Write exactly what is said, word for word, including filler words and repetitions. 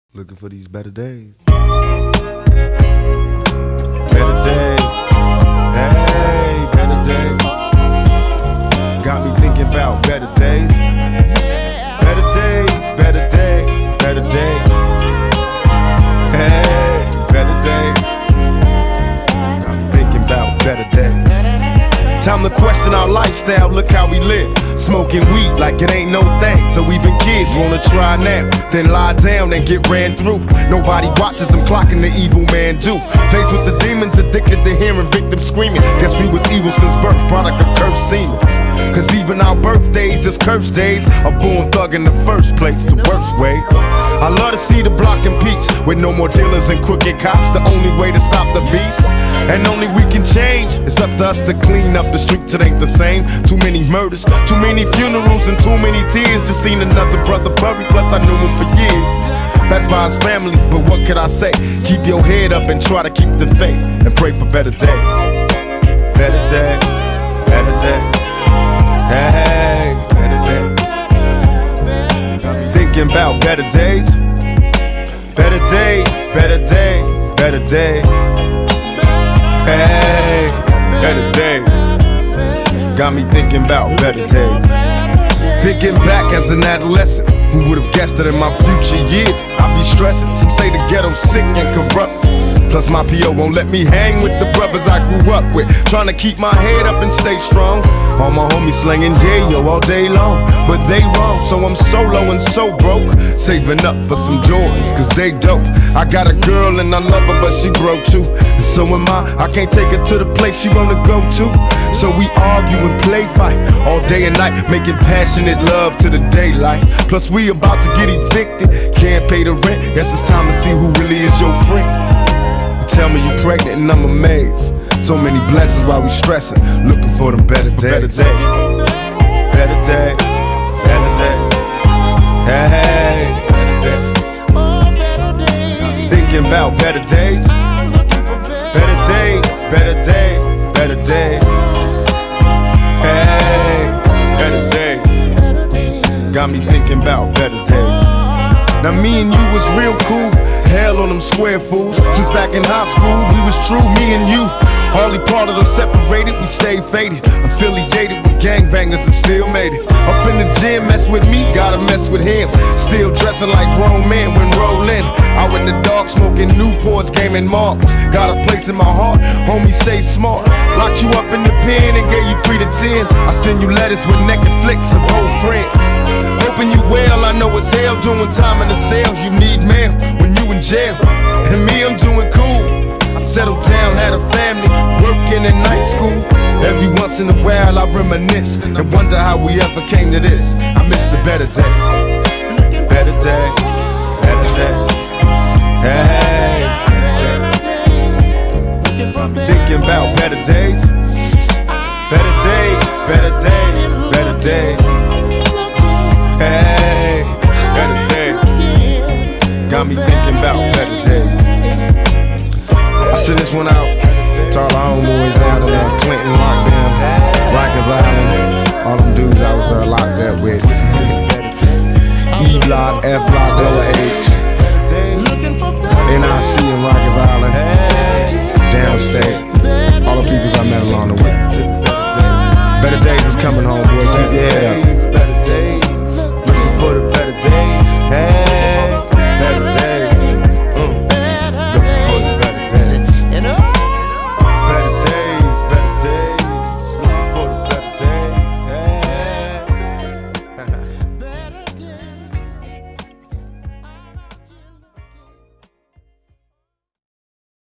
Looking for these better days. Better days. Hey, better days. Got me thinking about better days. Better days, better days, better days. Hey, better days. Got me thinking about better days. Time to question our lifestyle, look how we live. Smoking weed like it ain't no thing. So even kids wanna try now, then lie down and get ran through. Nobody watches them clocking the evil man do. Faced with the demons, addicted to hearing victims screaming. Guess we was evil since birth, product of cursed seemens. Cause even our birthdays is cursed days. A born thug in the first place, the worst ways. I love to see the block in peace, with no more dealers and crooked cops. The only way to stop the beast, and only we can change. It's up to us to clean up the streets, it ain't the same. Too many murders, too many funerals, and too many tears. Just seen another brother buried, plus I knew him for years. That's by his family, but what could I say? Keep your head up and try to keep the faith, and pray for better days. Better days, better days. Hey, better days. Thinking about better days. Better days, better days, better days. Hey, better days. Got me thinking about better days. Thinking back as an adolescent, who would've guessed it in my future years? I'd be stressing, some say the ghetto's sick and corrupt. Plus my P O won't let me hang with the brothers I grew up with. Trying to keep my head up and stay strong. All my homies slanging yayo all day long, but they wrong, so I'm solo and so broke. Saving up for some joys, cause they dope. I got a girl and I love her, but she broke too. And so am I, I can't take her to the place she wanna go to. So we argue and play fight all day and night, making passionate love to the daylight. Plus we about to get evicted, can't pay the rent. Guess it's time to see who really is your friend. Tell me you pregnant and I'm amazed. So many blessings while we stressing, looking for them better days. Better days, better days, better days. Hey, better days. Thinking about better days. Better days, better days, better days. Hey, better days. Got me thinking about better days. Now me and you was real cool, hell on them square fools. Since back in high school, we was true, me and you. Hardly part of them separated, we stayed faded. Affiliated with gangbangers and still made it. Up in the gym, mess with me, gotta mess with him. Still dressing like grown men when rolling. Out in the dark, smoking Newports, gaming marks. Got a place in my heart, homie, stay smart. Locked you up in the pen and gave you three to ten. I send you letters with naked flicks of old friends. Hoping you well, I know it's hell doing time in the cells. You need mail when you in jail, and me, I'm doing cool. I settled down, had a family, working in night school. Every once in a while I reminisce and wonder how we ever came to this. I miss the better days. Better days, better days. Hey, thinking about better days. Better days, better days, better days. Hey, better days. Got me thinking about better days. I send this one out to all our homeboys down in uh, Clinton, lockdown, Rikers Island, all them dudes I was uh, locked up with. E Block, F Block, double H.